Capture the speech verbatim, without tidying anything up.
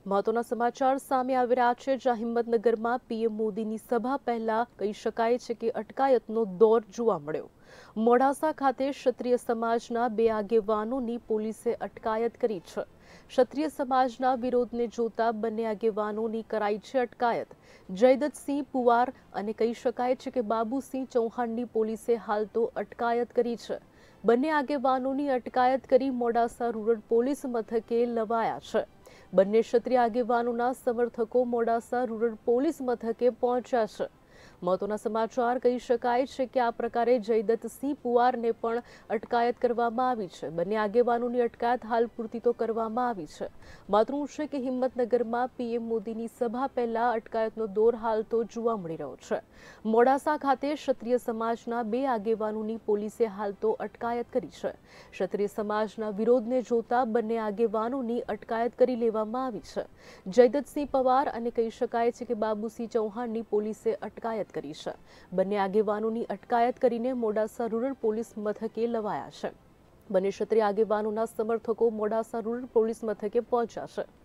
મહત્વના સમાચાર સામે આવી રહ્યા છે, જ્યાં હિંમતનગરમાં પીએમ મોદીની સભા પહેલા કહી શકાય છે કે અટકાયતનો દોર જોવા મળ્યો. મોડાસા ખાતે ક્ષત્રિય સમાજના બે આગેવાનોની પોલીસે અટકાયત કરી છે. ક્ષત્રિય સમાજના વિરોધને જોતા બંને આગેવાનોની કરાઈ છે અટકાયત. જયદત્તસિંહ પુવાર અને કહી શકાય છે કે બાબુસિંહ ચૌહાણની પોલીસે હાલ તો અટકાયત કરી છે. બંને આગેવાનોની અટકાયત કરી મોડાસા રૂરલ પોલીસ મથકે લવાયા છે. બંને ક્ષત્રિય આગેવાનોના સમર્થકો મોડાસા રૂરલ પોલીસ મથકે પહોંચ્યા છે. મહત્વના સમાચાર કહી શકાય છે કે આ પ્રકારે જયદત્તસિંહ પુવારને પણ અટકાયત કરવામાં આવી છે. બંને આગેવાનોની અટકાયત હાલ પૂરતી તો કરવામાં આવી છે. માતૃ છે કે હિંમતનગરમાં પીએમ મોદીની સભા પહેલા અટકાયતનો દોર હાલ તો જોવા મળી રહ્યો છે. મોડાસા ખાતે ક્ષત્રિય સમાજના બે આગેવાનોની પોલીસે હાલ તો અટકાયત કરી છે. ક્ષત્રિય સમાજના વિરોધને જોતા બંને આગેવાનોની અટકાયત કરી લેવામાં આવી છે. જયદત્તસિંહ પવાર અને કહી શકાય છે કે બાબુસિંહ ચૌહાણની પોલીસે અટકાયત કરી છે. બંને આગેવાનોની અટકાયત કરીને મોડાસા રૂરલ પોલીસ મથકે લવાયા છે. બંને ક્ષત્રિય આગેવાનોના સમર્થકો મોડાસા રૂરલ પોલીસ મથકે પહોંચ્યા છે.